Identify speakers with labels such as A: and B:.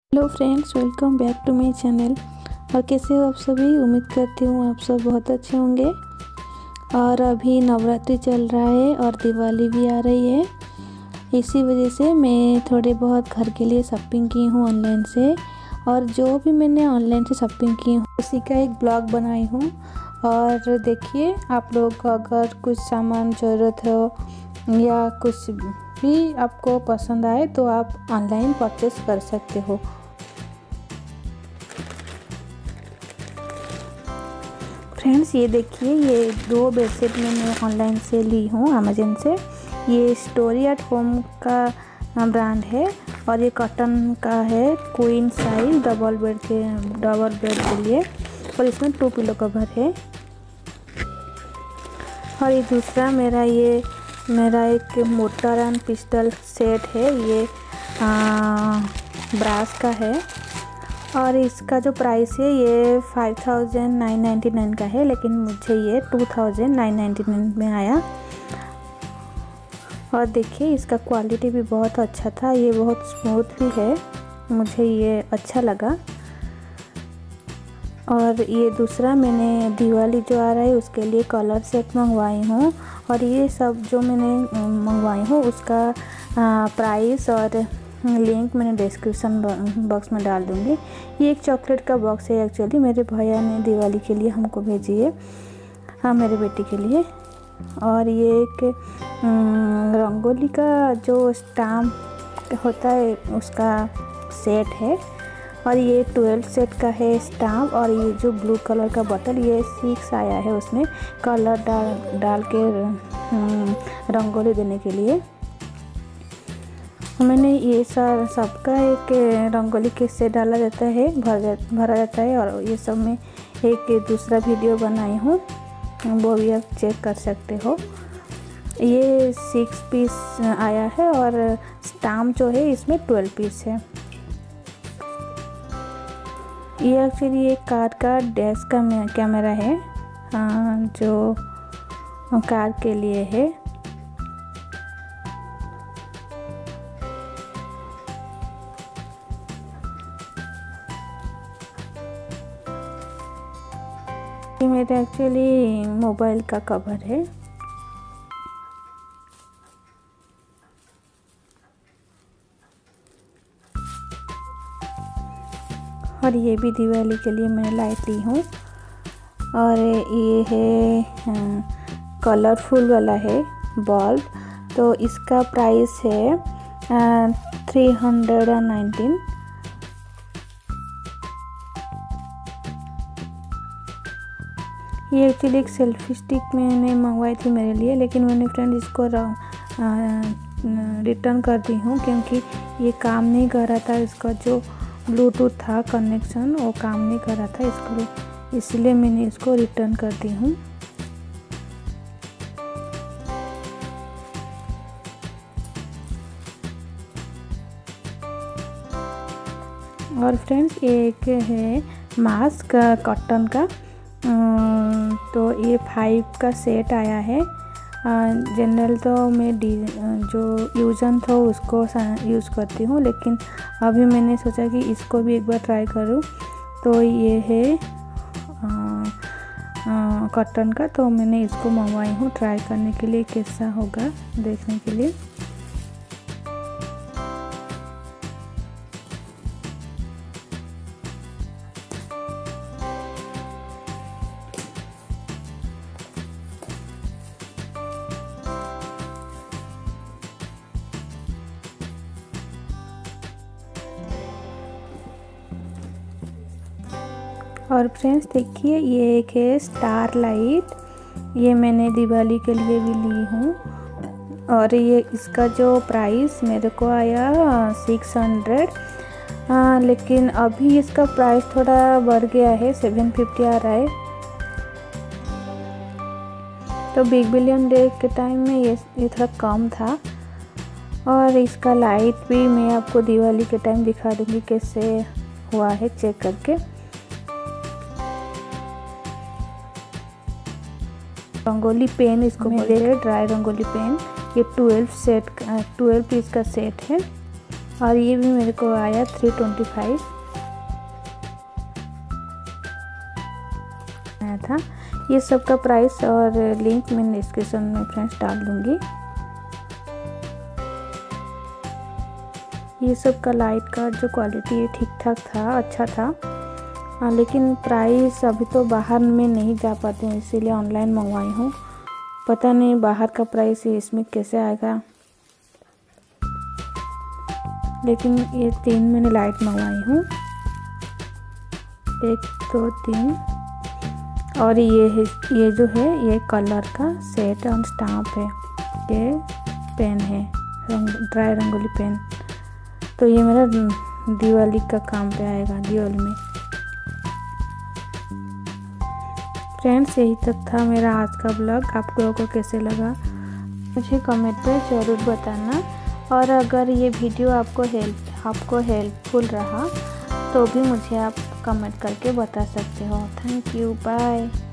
A: Hello friends, welcome back to my channel. और कैसे हो आप सभी? उम्मीद करती हूँ आप सब बहुत अच्छे होंगे। और अभी नवरात्रि चल रहा है और दिवाली भी आ रही है। इसी वजह से मैं थोड़े बहुत घर के लिए शॉपिंग की हूँ ऑनलाइन से। और जो भी मैंने ऑनलाइन से शॉपिंग की हूँ उसी का एक ब्लॉग बनाई हूँ। और देखिए, आप लोग को अगर कुछ सामान ज़रूरत हो या कुछ भी आपको पसंद आए तो आप ऑनलाइन परचेस कर सकते हो। फ्रेंड्स, ये देखिए, ये 2 बेडशीट मैंने ऑनलाइन से ली हूँ अमेजन से। ये स्टोरी एट होम का ब्रांड है और ये कॉटन का है, क्वीन साइज डबल बेड के लिए। और इसमें 2 पिलो कवर है। और ये दूसरा मेरा एक मोटर एंड पिस्टल सेट है। ये ब्रास का है और इसका जो प्राइस है ये 5999 का है, लेकिन मुझे ये 2999 में आया। और देखिए, इसका क्वालिटी भी बहुत अच्छा था। ये बहुत स्मूथ भी है, मुझे ये अच्छा लगा। और ये दूसरा मैंने दिवाली जो आ रहा है उसके लिए कलर सेट मंगवाई हूँ। और ये सब जो मैंने मंगवाई हूँ उसका प्राइस और लिंक मैंने डिस्क्रिप्शन बॉक्स में डाल दूँगी। ये एक चॉकलेट का बॉक्स है, एक्चुअली मेरे भैया ने दिवाली के लिए हमको भेजी है, हाँ, मेरे बेटी के लिए। और ये एक रंगोली का जो स्टाम्प होता है उसका सेट है। और ये 12 सेट का है स्टाम्प। और ये जो ब्लू कलर का बॉटल, ये 6 आया है, उसमें कलर डाल के रंगोली देने के लिए। मैंने ये सबका एक रंगोली के सेट डाला जाता है, भरा जाता है। और ये सब में एक दूसरा वीडियो बनाई हूँ, वो भी आप चेक कर सकते हो। ये 6 पीस आया है और स्टाम्प जो है इसमें 12 पीस है। ये एक्चुअली एक कार का डैश का कैमरा है, जो कार के लिए है। ये मेरा एक्चुअली मोबाइल का कवर है। और ये भी दिवाली के लिए मैंने लाइट ली हूँ। और ये है कलरफुल वाला है बल्ब, तो इसका प्राइस है 319। ये एक्चुअली एक सेल्फी स्टिक मैंने मंगवाई थी मेरे लिए, लेकिन मैंने फ्रेंड इसको रिटर्न कर दी हूँ क्योंकि ये काम नहीं कर रहा था। इसका जो ब्लूटूथ था कनेक्शन वो काम नहीं कर रहा था, इसलिए मैंने इसको रिटर्न कर दी हूँ। और फ्रेंड्स, एक है मास्क कॉटन का, तो ये 5 का सेट आया है। जनरल तो मैं जो यूजन था उसको यूज़ करती हूँ, लेकिन अभी मैंने सोचा कि इसको भी एक बार ट्राई करूँ। तो ये है कॉटन का, तो मैंने इसको मंगवाई हूँ ट्राई करने के लिए, कैसा होगा देखने के लिए। और फ्रेंड्स देखिए, ये एक है स्टार लाइट, ये मैंने दिवाली के लिए भी ली हूँ। और ये इसका जो प्राइस मेरे को आया 600, लेकिन अभी इसका प्राइस थोड़ा बढ़ गया है, 750 आ रहा है। तो बिग बिलियन डे के टाइम में ये थोड़ा कम था। और इसका लाइट भी मैं आपको दिवाली के टाइम दिखा दूँगी कैसे हुआ है, चेक करके। रंगोली पेन इसको बोलते हैं, ड्राई रंगोली पेन। ये 12 पीस का सेट है। और ये भी मेरे को आया 325 आया था। ये सब का प्राइस और लिंक मैं डिस्क्रिप्शन में फ्रेंड्स डाल दूँगी। ये सब का लाइट का जो क्वालिटी ठीक ठाक था, अच्छा था। लेकिन प्राइस अभी तो बाहर में नहीं जा पाती हूँ, इसीलिए ऑनलाइन मंगवाई हूँ। पता नहीं बाहर का प्राइस इसमें कैसे आएगा। लेकिन ये 3 मैंने लाइट मंगवाई हूँ, 1 2 3। और ये जो है ये कलर का सेट और स्टाम्प है। ये पेन है, ड्राई रंगोली पेन। तो ये मेरा दिवाली का काम पे आएगा, दिवाली में। फ्रेंड्स, यही तक था मेरा आज का ब्लॉग। आप लोगों को कैसे लगा मुझे कमेंट पे ज़रूर बताना। और अगर ये वीडियो आपको हेल्पफुल रहा तो भी मुझे आप कमेंट करके बता सकते हो। Thank you, bye.